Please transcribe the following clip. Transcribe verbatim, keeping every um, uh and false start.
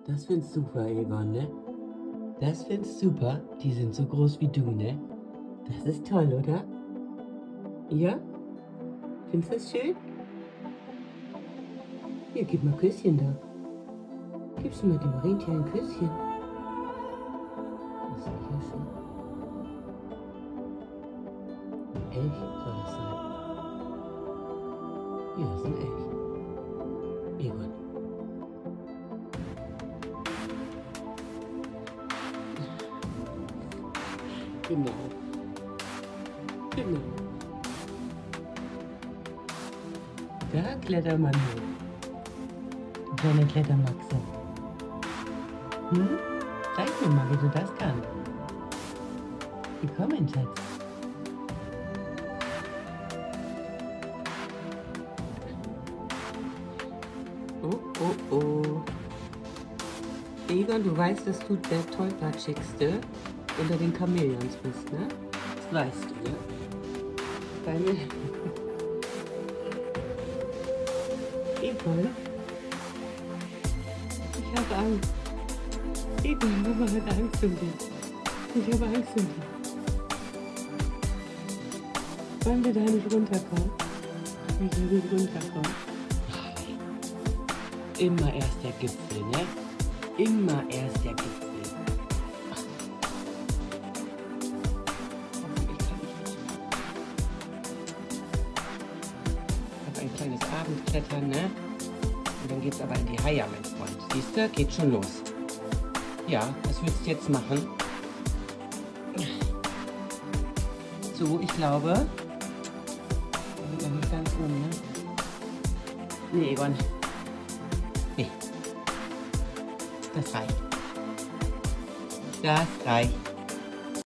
Das findest super, Egon, ne? Das findest super. Die sind so groß wie du, ne? Das ist toll, oder? Ja? Findest du das schön? Hier, gib mal Küsschen da. Gibst du mal dem Rentier ein Küsschen? Das ist sicher schön. Ein Elch soll das sein. Ja, das ist ein Elch. Egon. Genau. Genau. Da klettert man hoch. Du kleiner Klettermaxe. Hm? Zeig mir mal, wie du das kannst. Komm, mein Schatz. Oh, oh, oh. Egon, du weißt, dass du der tollpatschigste unter den Chamäleons bist, ne? Das weißt du, ne? Deine... Egon? Ich habe Angst. Egon, Mama hat Angst um dich. Ich habe Angst um dich. Wollen wir da nicht runterkommen? Ich will nicht runterkommen. Immer erst der Gipfel, ne? Immer erst der Gipfel. Hoffentlich kann ich nicht. Ich habe ein kleines Abendklettern, ne? Und dann geht's aber in die Haie, mein Freund. Siehst du? Geht schon los. Ja, was willst du jetzt machen? So, ich glaube... Wir sind noch nicht ganz oben, ne? Nee, Egon. Nee. Das reicht. Das reicht.